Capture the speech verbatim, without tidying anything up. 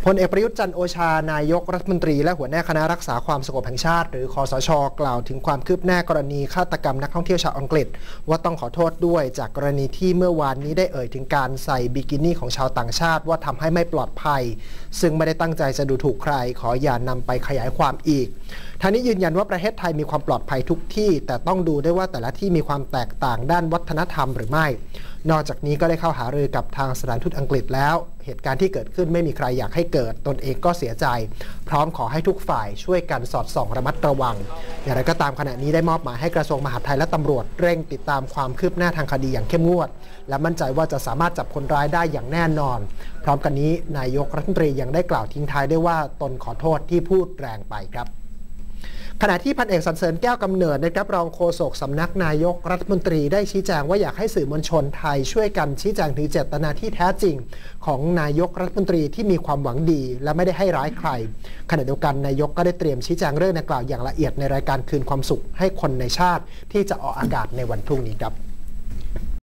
พลเอกประยุทธ์จันทร์โอชานายกรัฐมนตรีและหัวหน้าคณะรักษาความสงบแห่งชาติหรือคสช.กล่าวถึงความคืบหน้ากรณีฆาตกรรมนักท่องเที่ยวชาวอังกฤษว่าต้องขอโทษด้วยจากกรณีที่เมื่อวานนี้ได้เอ่ยถึงการใส่บิกินี่ของชาวต่างชาติว่าทำให้ไม่ปลอดภัยซึ่งไม่ได้ตั้งใจจะดูถูกใครขออย่านำไปขยายความอีกทางนี้ยืนยันว่าประเทศไทยมีความปลอดภัยทุกที่แต่ต้องดูด้วยว่าแต่ละที่มีความแตกต่างด้านวัฒนธรรมหรือไม่นอกจากนี้ก็ได้เข้าหารือกับทางสถานทูตอังกฤษแล้วเหตุการณ์ที่เกิดขึ้นไม่มีใครอยากให้เกิดตนเองก็เสียใจพร้อมขอให้ทุกฝ่ายช่วยกันสอดส่องระมัดระวังอย่างไรก็ตามขณะนี้ได้มอบหมายให้กระทรวงมหาดไทยและตำรวจเร่งติดตามความคืบหน้าทางคดีอย่างเข้มงวดและมั่นใจว่าจะสามารถจับคนร้ายได้อย่างแน่นอนพร้อมกันนี้นายกรัฐมนตรียังได้กล่าวทิ้งท้ายด้วยว่าตนขอโทษที่พูดแรงไปครับขณะที่พันเอกสรรเสริญแก้วกำเนิดนะครับรองโฆษกสำนักนายกรัฐมนตรีได้ชี้แจงว่าอยากให้สื่อมวลชนไทยช่วยกันชี้แจงถึงเจตนาที่แท้จริงของนายกรัฐมนตรีที่มีความหวังดีและไม่ได้ให้ร้ายใครขณะเดียวกันนายกก็ได้เตรียมชี้แจงเรื่องดังกล่าวอย่างละเอียดในรายการคืนความสุขให้คนในชาติที่จะออกอากาศในวันพรุ่งนี้ครับ